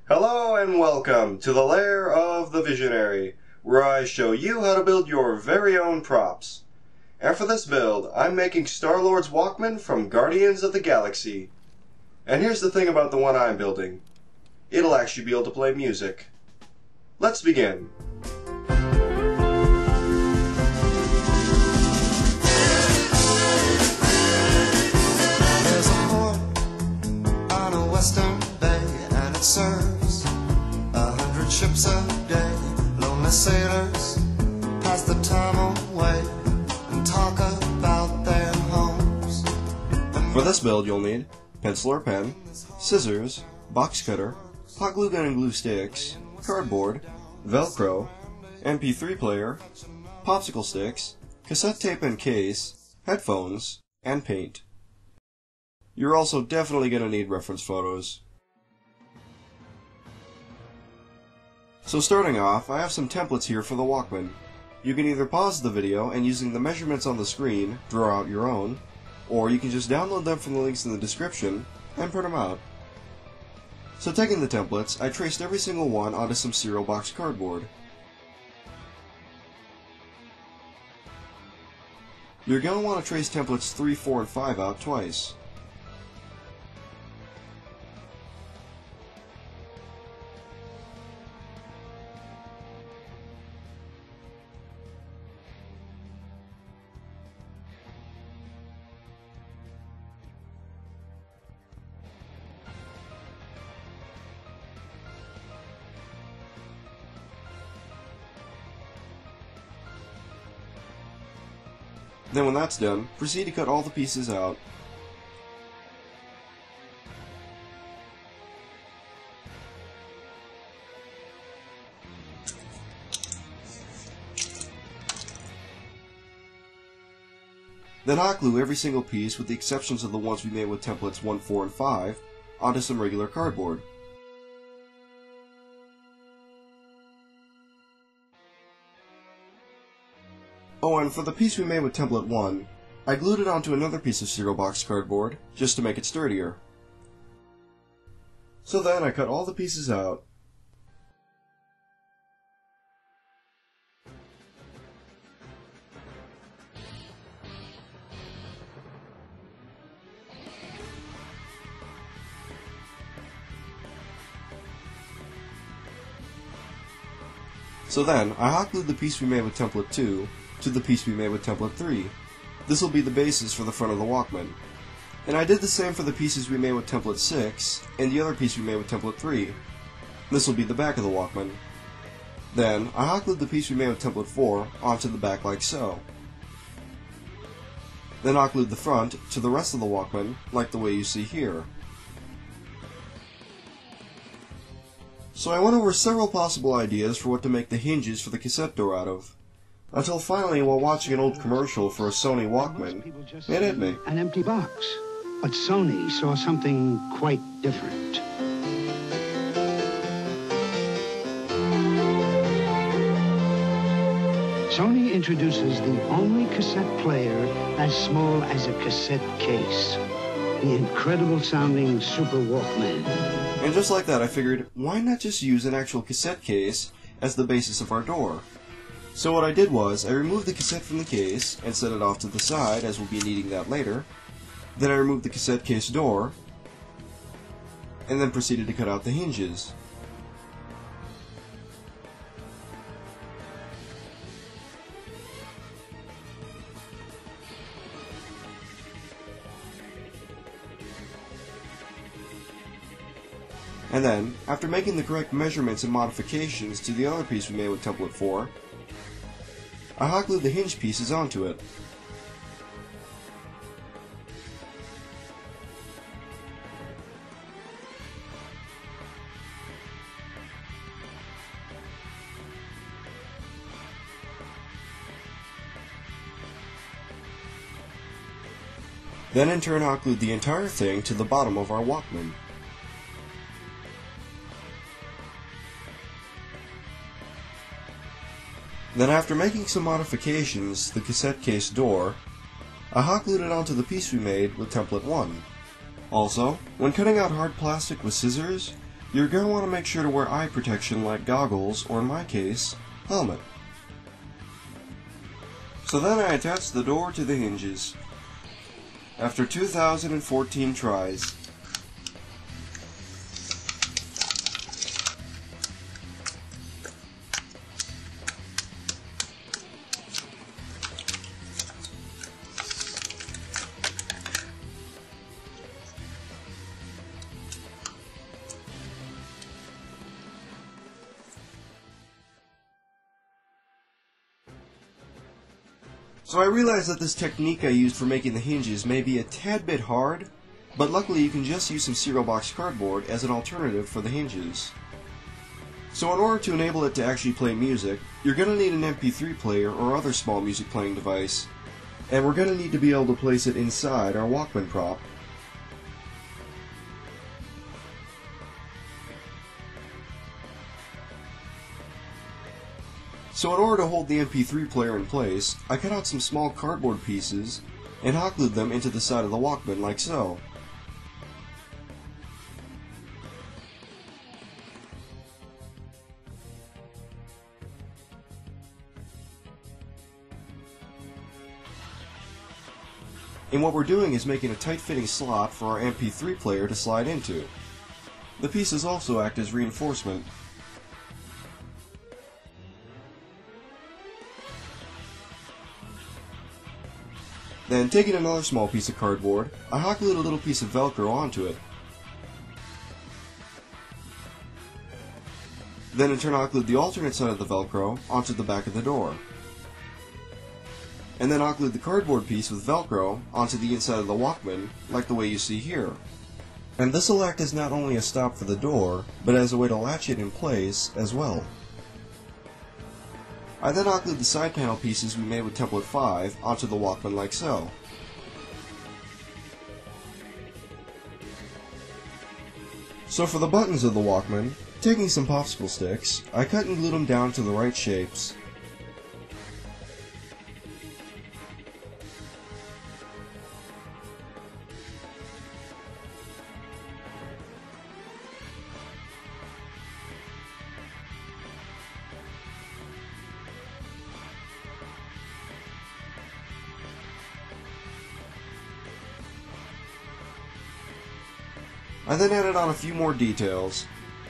Hello and welcome to the Lair of the Visionary, where I show you how to build your very own props. And for this build, I'm making Star-Lord's Walkman from Guardians of the Galaxy. And here's the thing about the one I'm building. It'll actually be able to play music. Let's begin. There's a port on a western bay, and it serves 100 ships a day. Lonely sailors pass the time away and talk about their homes. For this build, you'll need pencil or pen, scissors, box cutter, hot glue gun and glue sticks, cardboard, Velcro, MP3 player, popsicle sticks, cassette tape and case, headphones, and paint. You're also definitely going to need reference photos. So starting off, I have some templates here for the Walkman. You can either pause the video and using the measurements on the screen, draw out your own, or you can just download them from the links in the description and print them out. So taking the templates, I traced every single one onto some cereal box cardboard. You're going to want to trace templates 3, 4, and 5 out twice. Then when that's done, proceed to cut all the pieces out. Then hot glue every single piece, with the exceptions of the ones we made with templates 1, 4, and 5, onto some regular cardboard. Oh, and for the piece we made with template 1, I glued it onto another piece of cereal box cardboard, just to make it sturdier. So then I cut all the pieces out. So then, I hot glued the piece we made with template 2 to the piece we made with template 3. This will be the basis for the front of the Walkman. And I did the same for the pieces we made with template 6 and the other piece we made with template 3. This will be the back of the Walkman. Then, I hot glued the piece we made with template 4 onto the back like so. Then hot glued the front to the rest of the Walkman, like the way you see here. So I went over several possible ideas for what to make the hinges for the cassette door out of. Until finally, while watching an old commercial for a Sony Walkman, it hit me. An empty box. But Sony saw something quite different. Sony introduces the only cassette player as small as a cassette case. The incredible sounding Super Walkman. And just like that, I figured, why not just use an actual cassette case as the basis of our door? So what I did was, I removed the cassette from the case and set it off to the side, as we'll be needing that later. Then I removed the cassette case door, and then proceeded to cut out the hinges. And then, after making the correct measurements and modifications to the other piece we made with template 4, I hot glued the hinge pieces onto it. Then in turn hot glued the entire thing to the bottom of our Walkman. Then after making some modifications to the cassette case door, I hot glued it onto the piece we made with template 1. Also, when cutting out hard plastic with scissors, you're going to want to make sure to wear eye protection like goggles, or in my case, helmet. So then I attached the door to the hinges. After 2,014 tries. So I realized that this technique I used for making the hinges may be a tad bit hard, but luckily you can just use some cereal box cardboard as an alternative for the hinges. So in order to enable it to actually play music, you're going to need an MP3 player or other small music playing device, and we're going to need to be able to place it inside our Walkman prop. So in order to hold the MP3 player in place, I cut out some small cardboard pieces and hot glued them into the side of the Walkman like so. And what we're doing is making a tight-fitting slot for our MP3 player to slide into. The pieces also act as reinforcement. Then, taking another small piece of cardboard, I hot glued a little piece of Velcro onto it. Then in turn hot glued the alternate side of the Velcro onto the back of the door. And then hot glued the cardboard piece with Velcro onto the inside of the Walkman, like the way you see here. And this will act as not only a stop for the door, but as a way to latch it in place as well. I then hot glued the side panel pieces we made with template 5 onto the Walkman like so. So for the buttons of the Walkman, taking some popsicle sticks, I cut and glued them down to the right shapes. I then added on a few more details.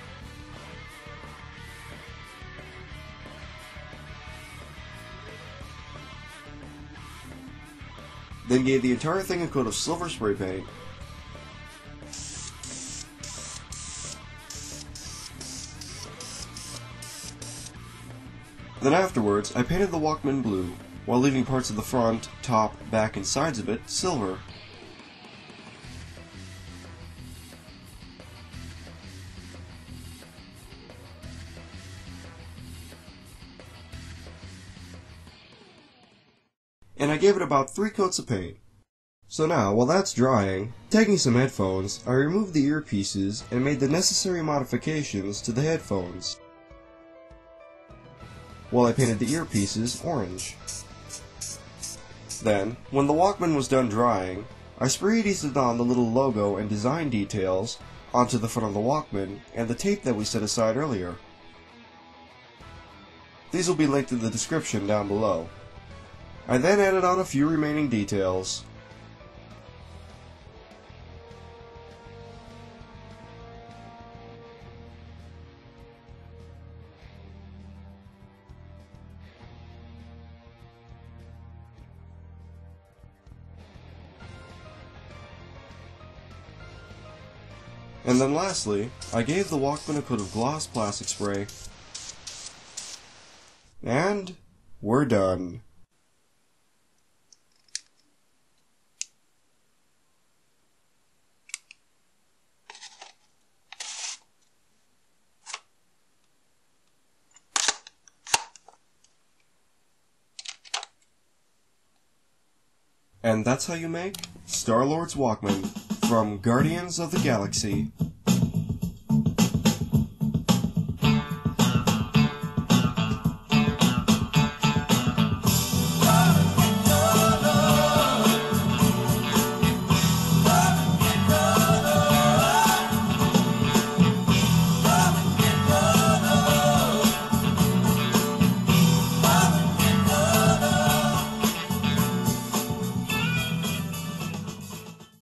Then gave the entire thing a coat of silver spray paint. Then afterwards, I painted the Walkman blue, while leaving parts of the front, top, back, and sides of it silver. And I gave it about 3 coats of paint. So now, while that's drying, taking some headphones, I removed the earpieces and made the necessary modifications to the headphones, while I painted the earpieces orange. Then, when the Walkman was done drying, I spray adhesed on the little logo and design details onto the front of the Walkman and the tape that we set aside earlier. These will be linked in the description down below. I then added on a few remaining details. And then lastly, I gave the Walkman a coat of gloss plastic spray. And we're done. And that's how you make Star-Lord's Walkman from Guardians of the Galaxy.